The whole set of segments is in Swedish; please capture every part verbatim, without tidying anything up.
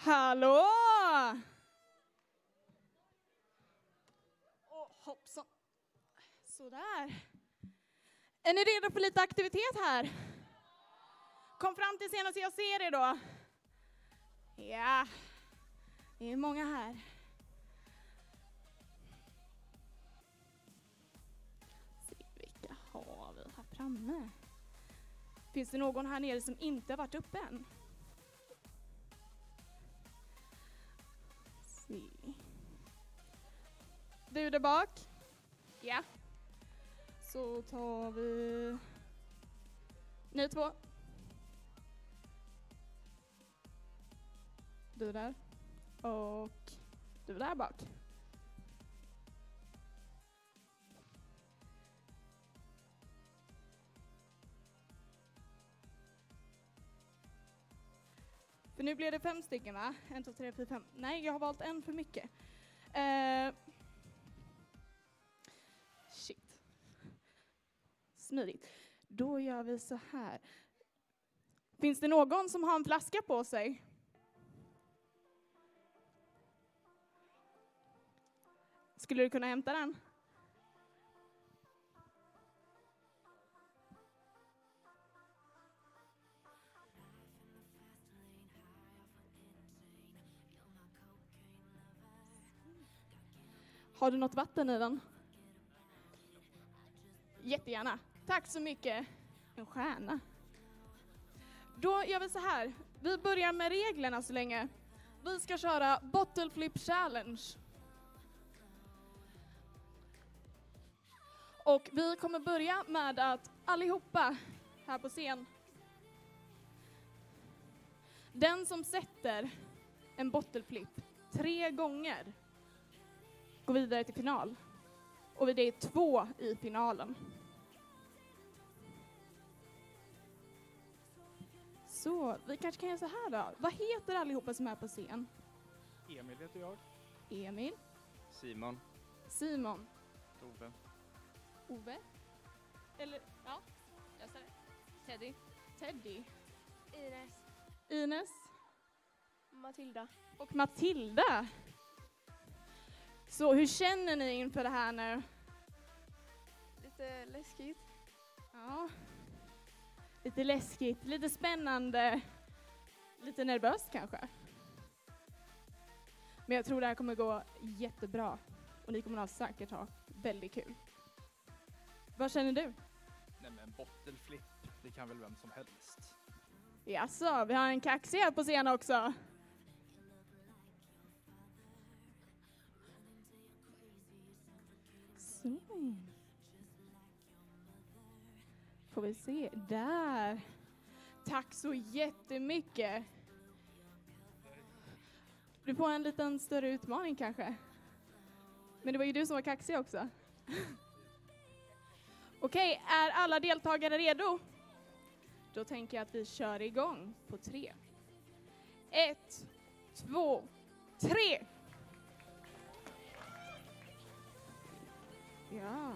Hallå! Åh, hoppsan. Sådär. Är ni redo för lite aktivitet här? Kom fram till scenen så jag ser er då. Ja, det är många här. Se vilka har vi här framme. Finns det någon här nere som inte har varit uppe än? Se. Du där bak? Ja. Så tar vi... Ni två. Du där. Och du där bak. För nu blir det fem stycken, va? En, två, tre, fyra, fem. Nej, jag har valt en för mycket. Uh, shit. Smidigt. Då gör vi så här. Finns det någon som har en flaska på sig? Skulle du kunna hämta den? Har du något vatten i den? Jättegärna. Tack så mycket. En stjärna. Då gör vi så här. Vi börjar med reglerna så länge. Vi ska köra Bottle Flip Challenge. Och vi kommer börja med att allihopa här på scen. Den som sätter en bottle flip tre gånger går vidare till final. Och det är två i finalen. Så, vi kanske kan göra så här då. Vad heter allihopa som är på scen? Emil heter jag. Emil. Simon. Simon. Ove. Ove. Eller, ja, jag säger det. Teddy. Teddy. Ines. Ines. Matilda. Och Matilda. Så hur känner ni inför det här nu? Lite läskigt. Ja. Lite läskigt, lite spännande, lite nervöst kanske. Men jag tror det här kommer gå jättebra och ni kommer att säkert ha väldigt kul. Vad känner du? Nej men bottle flip, det kan väl vem som helst. Jaså, vi har en kaxig här på scenen också. Så. Får vi se. Där. Tack så jättemycket. Du får en liten större utmaning kanske. Men det var ju du som var kaxig också. Okej, är alla deltagare redo? Då tänker jag att vi kör igång på tre. Ett, två, tre. Ja.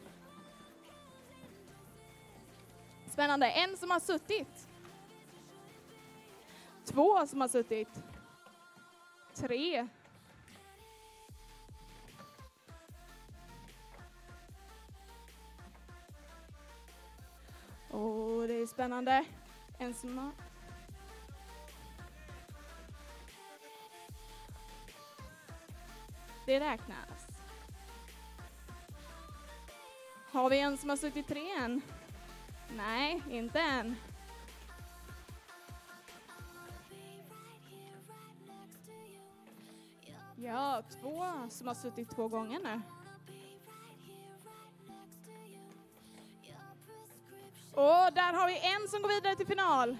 Spännande. En som har suttit. Två som har suttit. Tre. Åh, det är spännande. En som har... Det räknas. Har vi en som har suttit tre än? Nej, inte än. Ja, två som har suttit två gånger nu. Och där har vi en som går vidare till final.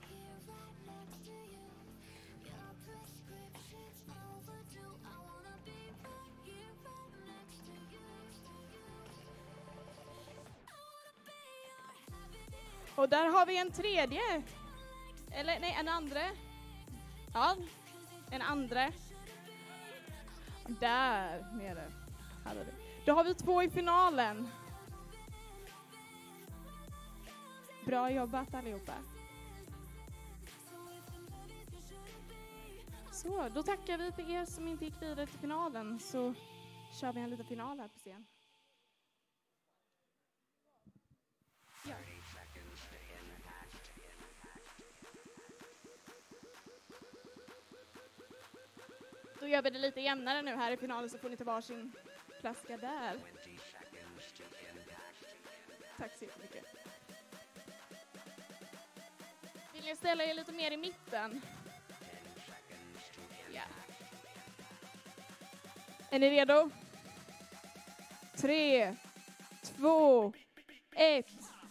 Och där har vi en tredje. Eller nej, en andra. Ja, en andra. Där nere. Här har vi. Då har vi två i finalen. Bra jobbat allihopa. Så, då tackar vi för er som inte gick vidare till finalen, så kör vi en liten final här på scen. Ja. Då gör vi det lite jämnare nu här i finalen, så får ni ta varsin flaska där. Tack så jättemycket. Vill ni ställa er lite mer i mitten? Ja. Är ni redo? Tre, två, ett.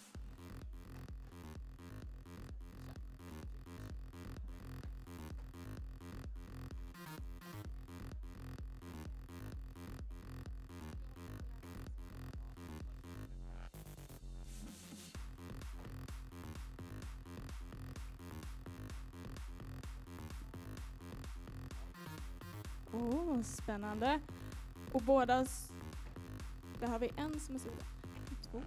Åh, oh, spännande. Och bådas... Där har vi en som är sida. Två.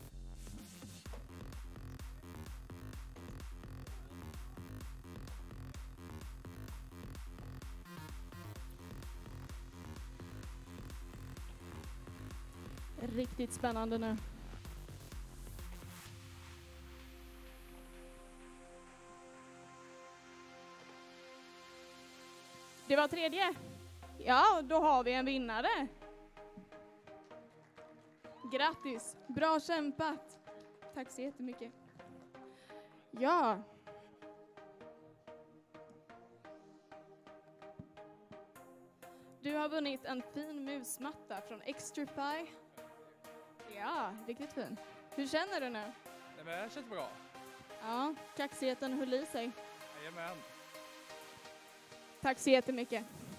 Riktigt spännande nu. Det var tredje. Ja, då har vi en vinnare. Grattis, bra kämpat. Tack så jättemycket. Ja. Du har vunnit en fin musmatta från Extrafy. Ja, riktigt fin. Hur känner du nu? Nej, men det känns bra. Ja, kaxigheten höll i sig. Jajamän. Tack så jättemycket.